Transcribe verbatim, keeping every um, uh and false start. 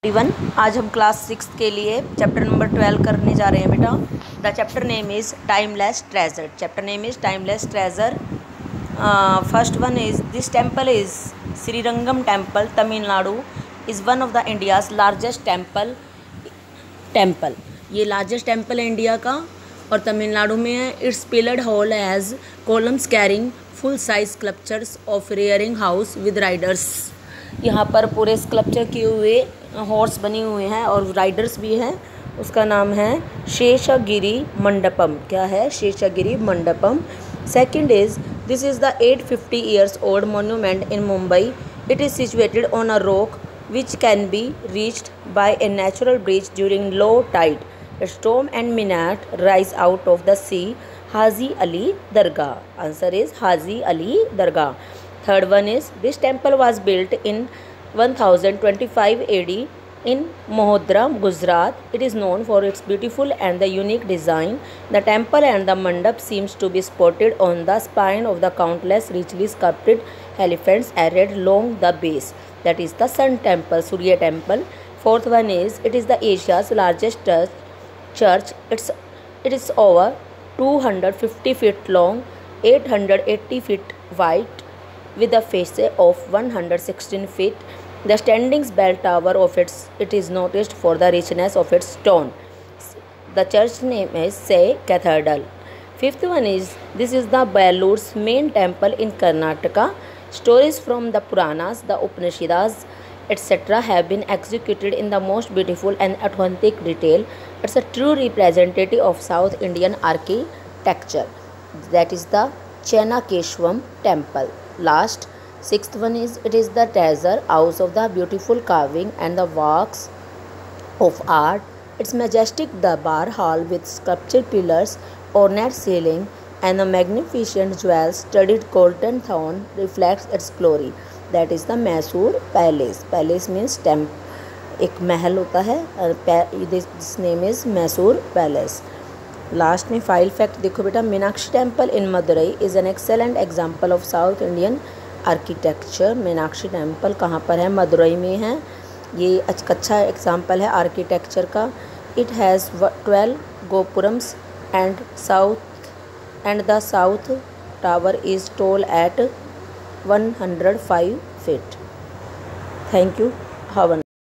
One आज हम class six के लिए चैप्टर नंबर ट्वेल्व करने जा रहे हैं बेटा। The chapter name is timeless treasure. Chapter name is timeless treasure. First one is this temple is Srirangam temple, Tamil Nadu is one of the India's largest temple temple ये largest temple है India का और तमिलनाडु में है। Its pillared hall has columns carrying full size sculptures of rearing house with riders. यहाँ पर पूरे sculpture किए हुए हॉर्स बने हुए हैं और राइडर्स भी हैं। उसका नाम है शेषगिरी मंडपम। क्या है? Sheshagiri Mandapam. Second is this is the eight fifty years old monument in Mumbai. It is situated on a rock which can be reached by a natural bridge during low tide. A storm and minaret rise out of the sea. Haji Ali Dargah. Answer is Haji Ali Dargah. Third one is this temple was built in one thousand twenty-five A D in Mahodra, Gujarat. It is known for its beautiful and the unique design. The temple and the mandap seems to be spotted on the spine of the countless richly sculpted elephants arrayed along the base. That is the Sun Temple, Surya Temple. Fourth one is it is the Asia's largest church. It's it is over two hundred fifty feet long, eight hundred eighty feet wide, with a face of one hundred sixteen feet. The standing bell tower of its it is noticed for the richness of its stone. The church name is Say Cathedral. Fifth one is this is the Belur's main temple in Karnataka. Stories from the Puranas, the Upanishads, et cetera have been executed in the most beautiful and authentic detail. It's a true representative of South Indian architecture. That is the Chennakeshwaram temple. Last, sixth one is it is the treasure house of the beautiful carving and the works of art. It's majestic Darbar hall with sculptured pillars, ornate ceiling, and a magnificent jewel studded golden throne reflects its glory. That is the Mysore Palace. Palace means temple, एक महल होता है। This name is Mysore Palace. Last में final fact देखो बेटा। Meenakshi temple in Madurai is an excellent example of South Indian architecture. Meenakshi temple कहाँ पर है? मदुरई में है। ये अच्छा एग्जाम्पल है आर्किटेक्चर का। It has twelve gopurams and south and the south tower is tall at one hundred five feet. Thank you. Have a